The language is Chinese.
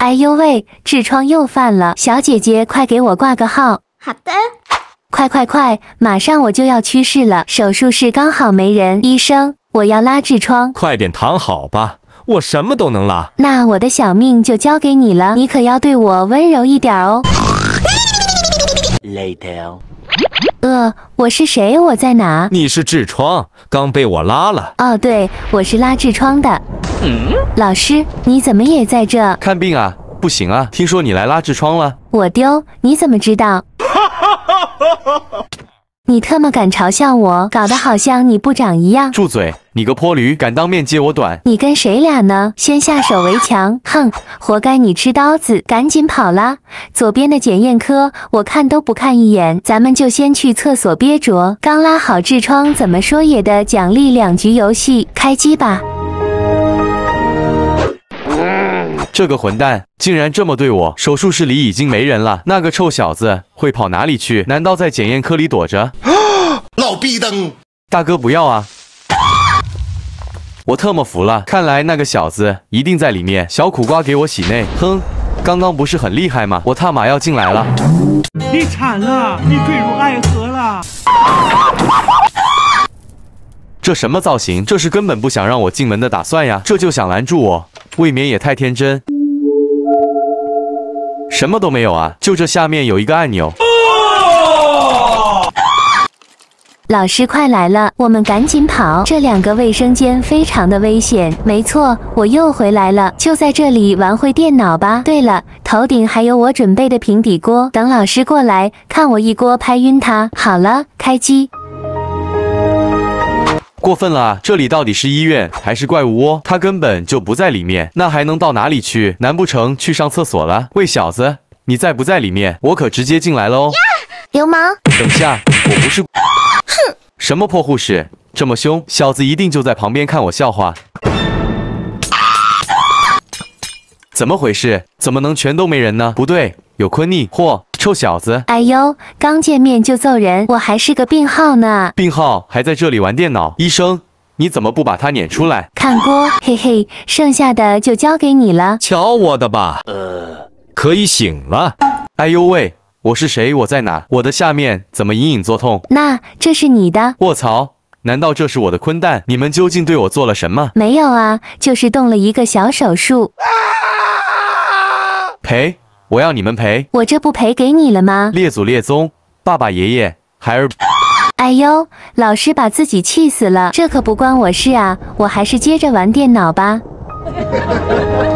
哎呦喂，痔疮又犯了，小姐姐快给我挂个号。 好的。 快，马上我就要去世了，手术室刚好没人。医生，我要拉痔疮。 快点躺好吧，我什么都能拉。 那我的小命就交给你了，你可要对我温柔一点哦。 Later。 我是谁？我在哪？ 你是痔疮，刚被我拉了。 哦，对，我是拉痔疮的。老师，你怎么也在这？ 看病啊？不行啊，听说你来拉痔疮了。 我丢，你怎么知道？你特么敢嘲笑我，搞得好像你部长一样。 住嘴！你个泼驴，敢当面揭我短？ 你跟谁俩呢？先下手为强，哼，活该你吃刀子，赶紧跑啦！左边的检验科，我看都不看一眼，咱们就先去厕所憋着。刚拉好痔疮，怎么说也得奖励2局游戏，开机吧！ 这个混蛋竟然这么对我！手术室里已经没人了，那个臭小子会跑哪里去？难道在检验科里躲着？ 老逼灯！ 大哥不要啊！我特么服了，看来那个小子一定在里面。小苦瓜给我洗内，哼，刚刚不是很厉害吗？我他妈要进来了！ 你惨了，你坠入爱河了！ 这什么造型？这是根本不想让我进门的打算呀！这就想拦住我，未免也太天真。什么都没有啊，就这下面有一个按钮。 老师快来了，我们赶紧跑！这2个卫生间非常的危险。没错，我又回来了，就在这里玩会电脑吧。对了，头顶还有我准备的平底锅，等老师过来，看我一锅拍晕他。好了，开机。 过分了啊！这里到底是医院还是怪物窝？他根本就不在里面，那还能到哪里去？难不成去上厕所了？喂，小子，你在不在里面？我可直接进来了哦！ 流氓！ 等下，我不是。哼！什么破护士，这么凶？小子一定就在旁边看我笑话。怎么回事？怎么能全都没人呢？不对，有昆妮。嚯！臭小子！ 哎呦，刚见面就揍人，我还是个病号呢。 病号还在这里玩电脑？医生，你怎么不把他撵出来？ 看锅，嘿嘿，剩下的就交给你了。 瞧我的吧，可以醒了。 哎呦喂，我是谁？我在哪？我的下面怎么隐隐作痛？ 那这是你的？ 卧槽！难道这是我的坤蛋？你们究竟对我做了什么？ 没有啊，就是动了一个小手术。 赔！我要你们赔！ 我这不赔给你了吗？ 列祖列宗，爸爸爷爷，孩儿。 哎呦，老师把自己气死了，这可不关我事啊，我还是接着玩电脑吧。